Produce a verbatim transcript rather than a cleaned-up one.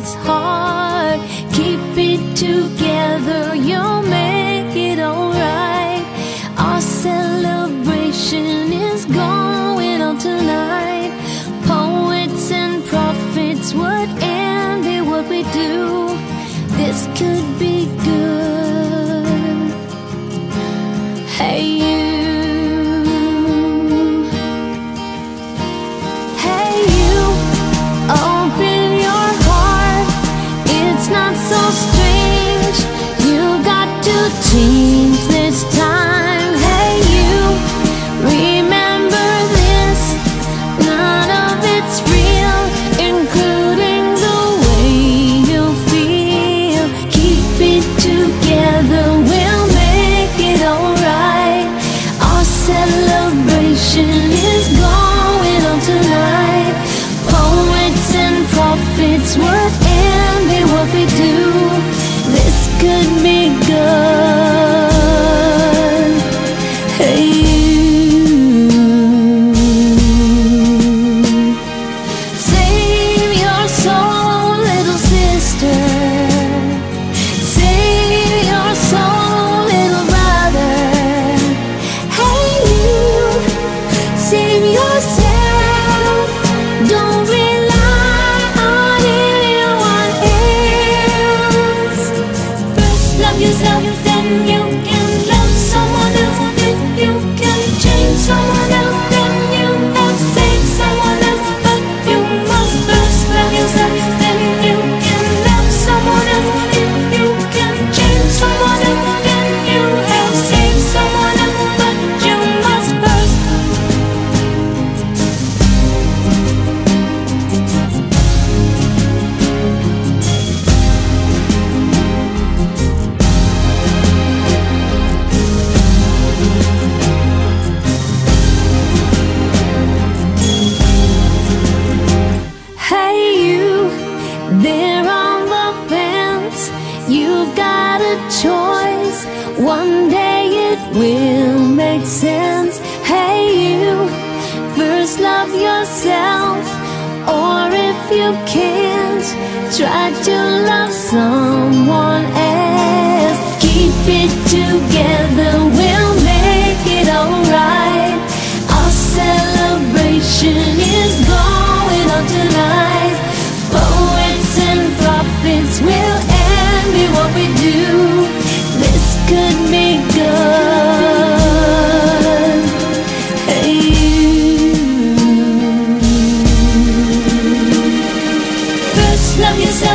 it's hard. Keep it together, you'll make it alright. Our celebration is going on tonight. Poets and prophets would envy what we do. This could be good. Hey you, hey you, open your heart. It's not so strange. You got to change this time. Hey you, remember this. None of it's real, including the way you feel. Keep it together, we'll make it alright. Our celebration is going on tonight. Poets and prophets would envy what we do. This could be good. Hey you, save your soul, little sister. Save your soul, little brother. Hey you, save yourself. Don't rely on anyone else. First love yourself, then you can love someone else. If you can change someone else, then you have saved someone else. But you must first love yourself, then you can love someone else. If you can change someone else, then you have saved someone else. But you must first. Hey you, there on the fence. You've got a choice. One day it will make sense. Hey you, first love yourself. Or if you can't, try to love someone else. Keep it together, we'll make it alright. Our celebration is going on tonight. Poets and prophets will envy what we do. This could be good. Hey you, first love yourself.